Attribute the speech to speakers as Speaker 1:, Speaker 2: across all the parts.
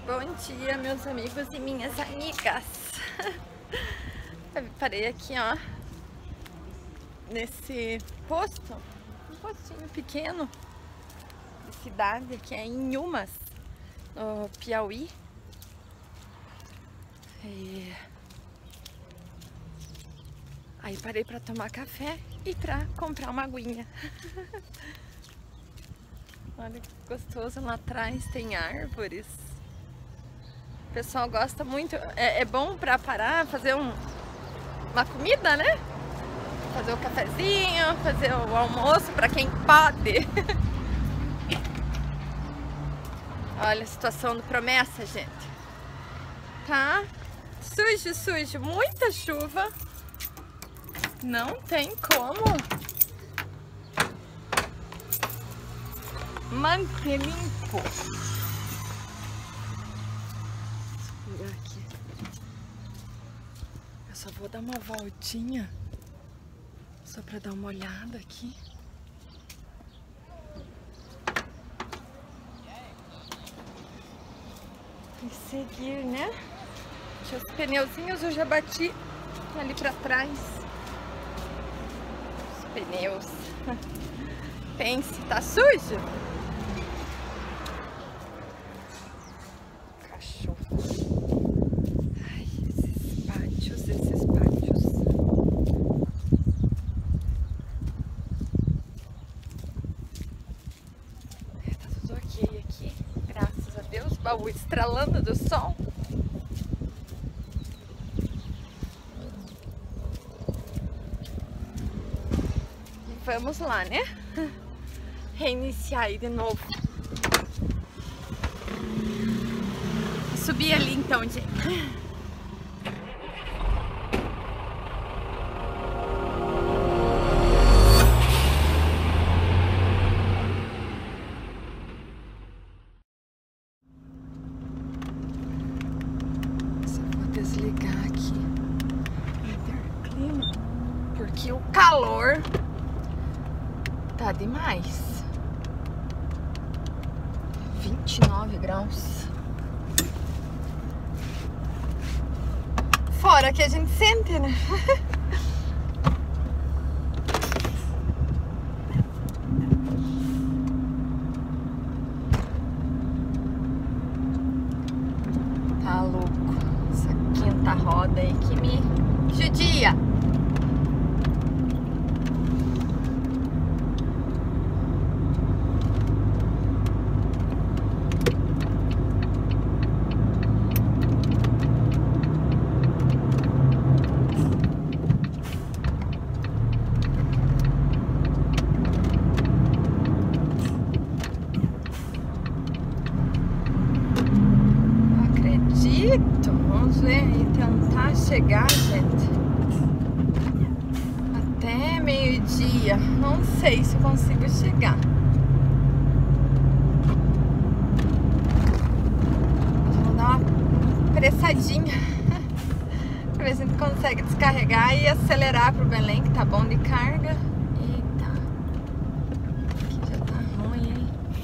Speaker 1: Bom dia, meus amigos e minhas amigas. Eu parei aqui, ó, nesse posto, um postinho pequeno de cidade, que é em Inhumas, no Piauí. E aí parei para tomar café e para comprar uma aguinha. Olha que gostoso, lá atrás tem árvores. O pessoal gosta muito, é bom para parar, fazer uma comida, né? Fazer o cafezinho, fazer o almoço para quem pode. Olha a situação do Promessa, gente. Tá sujo, sujo, muita chuva. Não tem como manter limpo. Aqui. Eu só vou dar uma voltinha só para dar uma olhada aqui. E seguir, né? Os pneuzinhos eu já bati ali para trás. Os pneus. Pense, tá sujo? Baú estralando do sol. E vamos lá, né? Reiniciar aí de novo. Subir ali então, gente. Desligar aqui o interclima porque o calor tá demais. 29 graus. Fora que a gente sente, né? Tá louco. Quinta roda aí que me judia. Não acredito. Vamos ver e tentar chegar, gente, até meio-dia. Não sei se eu consigo chegar. Vou dar uma pressadinha pra ver se a gente consegue descarregar e acelerar pro Belém, que tá bom de carga. Eita, aqui já tá ruim, hein?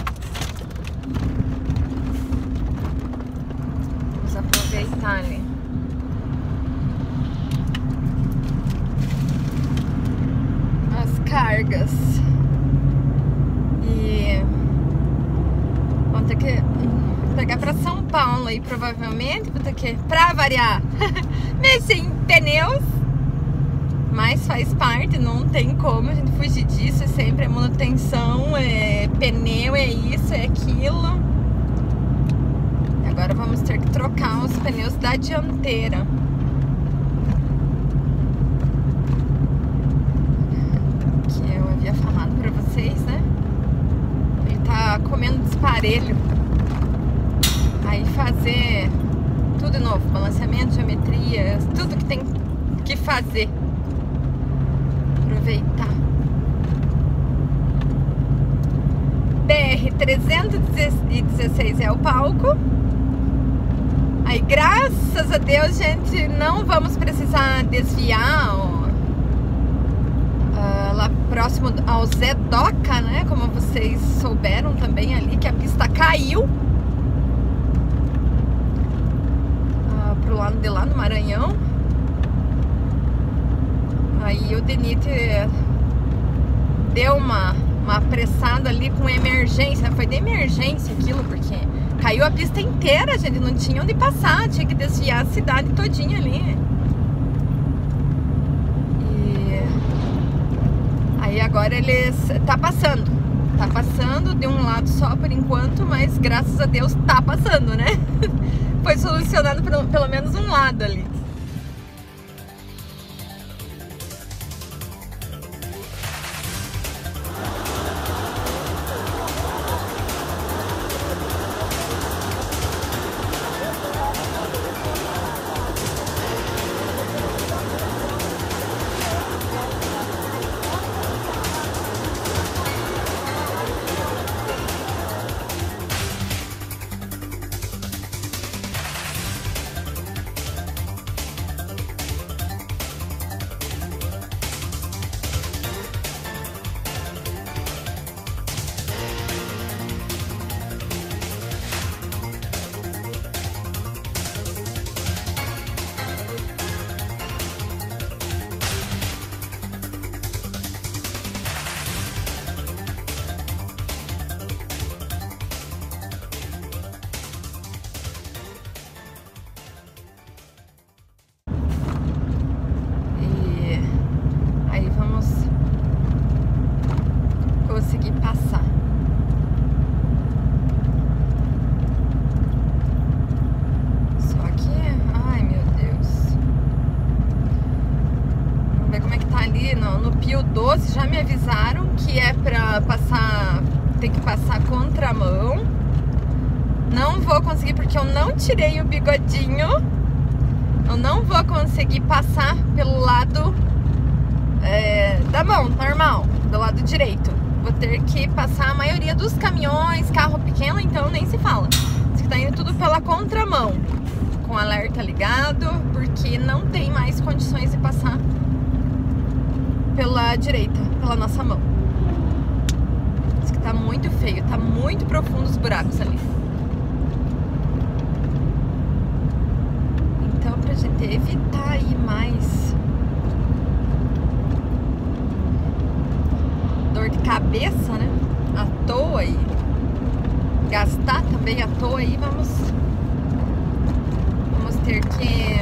Speaker 1: Vamos aproveitar ali. Cargas e vamos ter que pegar para São Paulo aí, provavelmente vou ter que, para variar, mexer em pneus, mas faz parte, não tem como a gente fugir disso, é sempre manutenção, é pneu, é isso, é aquilo. Agora vamos ter que trocar os pneus da dianteira. Falado pra vocês, né? Ele tá comendo disparelho. Aí fazer tudo de novo, balanceamento, geometria, tudo que tem que fazer. Aproveitar. BR-316 é o palco. Aí, graças a Deus, gente, não vamos precisar desviar, ó, lá próximo ao Zé Doca, né? Como vocês souberam também ali, que a pista caiu. falando de lá no Maranhão. Aí o DENIT deu uma apressada ali com emergência. Foi de emergência aquilo, porque caiu a pista inteira, gente. Não tinha onde passar, tinha que desviar a cidade todinha ali. E aí agora eles... Tá passando de um lado só por enquanto, mas graças a Deus tá passando, né? Foi solucionado pelo menos um lado ali. Conseguir passar. Só que, ai meu Deus. Vamos ver como é que tá ali no Pio 12. Já me avisaram que é pra passar, tem que passar contramão. Não vou conseguir porque eu não tirei o bigodinho. Eu não vou conseguir passar pelo lado da mão, normal, do lado direito. Vou ter que passar a maioria dos caminhões, carro pequeno, então nem se fala. Diz que tá indo tudo pela contramão, com alerta ligado, porque não tem mais condições de passar pela direita, pela nossa mão. Diz que tá muito feio, tá muito profundo os buracos ali. Então, pra gente evitar aí mais dor de cabeça, né? À toa e gastar também à toa aí, vamos ter que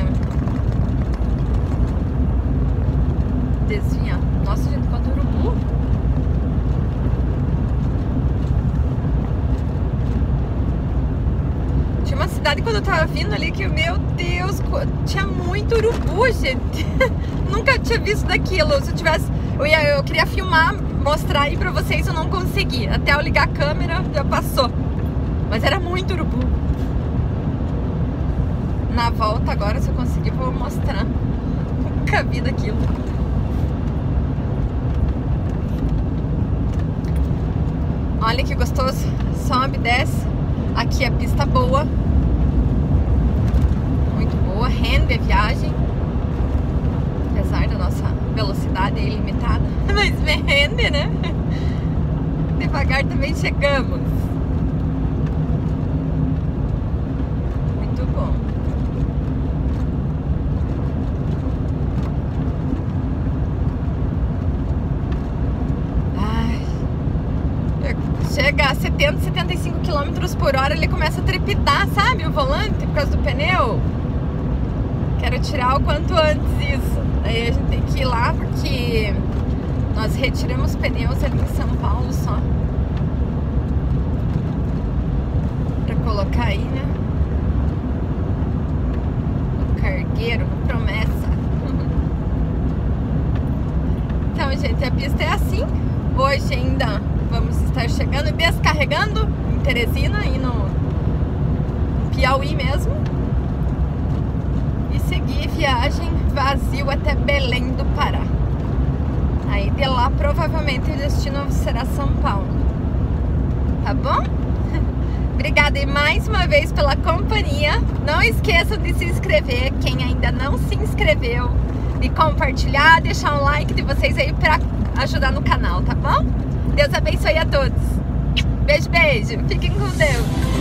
Speaker 1: desviar. Nossa, gente, quanto urubu! Tinha uma cidade quando eu tava vindo ali que, meu Deus, tinha muito urubu, gente. Nunca tinha visto daquilo. Se eu tivesse... Eu queria filmar, mostrar aí pra vocês, eu não consegui. Até eu ligar a câmera, já passou. Mas era muito urubu. Na volta agora, se eu conseguir, vou mostrar. Nunca vi daquilo. Olha que gostoso. Sobe, desce. Aqui a pista boa. Muito boa. Rende a viagem. Apesar da nossa velocidade ilimitada. Mas me rende, né? Devagar também chegamos. Muito bom. Chega a 70, 75 km por hora, ele começa a trepidar, sabe? O volante, por causa do pneu. Quero tirar o quanto antes isso. Aí a gente tem que ir lá, porque nós retiramos pneus ali em São Paulo só. Pra colocar aí, né? No cargueiro, no Promessa. Então, gente, a pista é assim. Hoje ainda vamos estar chegando e descarregando em Teresina, aí no Piauí mesmo. E seguir viagem vazio até Belém do Pará. Aí de lá provavelmente o destino será São Paulo. Tá bom? Obrigada e mais uma vez pela companhia. Não esqueçam de se inscrever, quem ainda não se inscreveu, de compartilhar, deixar um like de vocês aí pra ajudar no canal, tá bom? Deus abençoe a todos. Beijo, beijo. Fiquem com Deus.